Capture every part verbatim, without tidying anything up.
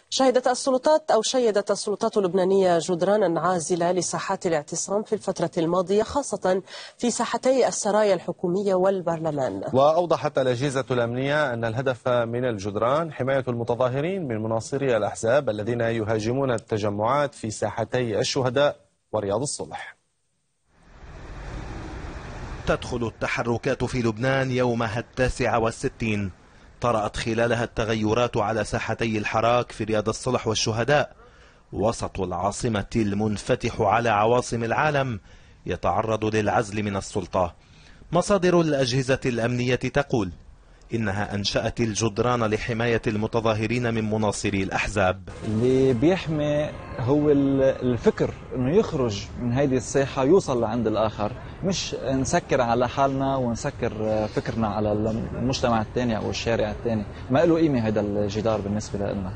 شهدت السلطات أو شيدت السلطات اللبنانية جدرانا عازلة لساحات الاعتصام في الفترة الماضية، خاصة في ساحتي السرايا الحكومية والبرلمان. وأوضحت الأجهزة الأمنية أن الهدف من الجدران حماية المتظاهرين من مناصري الأحزاب الذين يهاجمون التجمعات في ساحتي الشهداء ورياض الصلح. تدخل التحركات في لبنان يومها التاسع والستين، طرأت خلالها التغيرات على ساحتي الحراك في رياض الصلح والشهداء، وسط العاصمة المنفتح على عواصم العالم يتعرض للعزل من السلطة. مصادر الأجهزة الأمنية تقول إنها أنشأت الجدران لحماية المتظاهرين من مناصري الأحزاب. اللي بيحمي هو الفكر إنه يخرج من هذه الساحة يوصل لعند الآخر، مش نسكر على حالنا ونسكر فكرنا على المجتمع الثاني أو الشارع الثاني. ما له قيمة هذا الجدار بالنسبة لنا.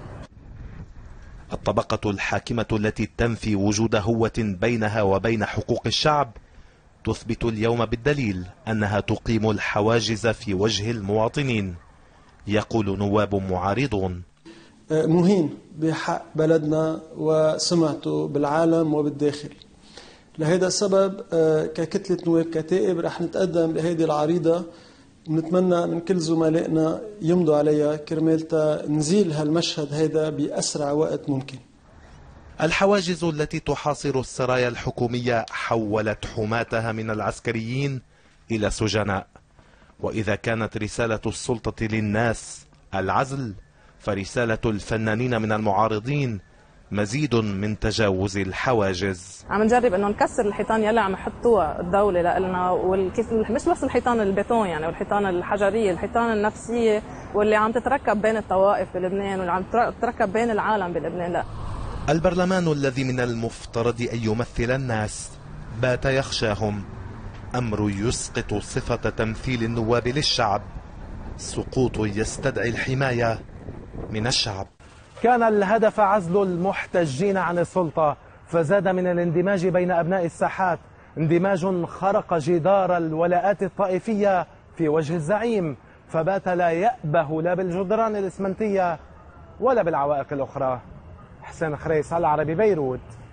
الطبقة الحاكمة التي تنفي وجود هوة بينها وبين حقوق الشعب تثبت اليوم بالدليل أنها تقيم الحواجز في وجه المواطنين. يقول نواب معارضون: مهين بحق بلدنا وسمعته بالعالم وبالداخل. لهذا السبب ككتلة نواب كتائب رح نتقدم بهذه العريضة، ونتمنى من كل زملائنا يمضوا عليها كرمال نزيل هالمشهد هذا بأسرع وقت ممكن. الحواجز التي تحاصر السرايا الحكومية حولت حماتها من العسكريين إلى سجناء، وإذا كانت رسالة السلطة للناس العزل، فرسالة الفنانين من المعارضين مزيد من تجاوز الحواجز. عم نجرب انه نكسر الحيطان يلي عم يحطوها الدولة لنا، والكيف مش بس الحيطان البيتون يعني والحيطان الحجرية، الحيطان النفسية واللي عم تتركب بين الطوائف بلبنان واللي عم تتركب بين العالم بلبنان. لا، البرلمان الذي من المفترض أن يمثل الناس بات يخشاهم. أمر يسقط صفة تمثيل النواب للشعب، سقوط يستدعي الحماية من الشعب. كان الهدف عزل المحتجين عن السلطة، فزاد من الاندماج بين أبناء الساحات اندماج خرق جدار الولاءات الطائفية في وجه الزعيم، فبات لا يأبه لا بالجدران الإسمنتية ولا بالعوائق الأخرى. حسين خريس، العربي، بيروت.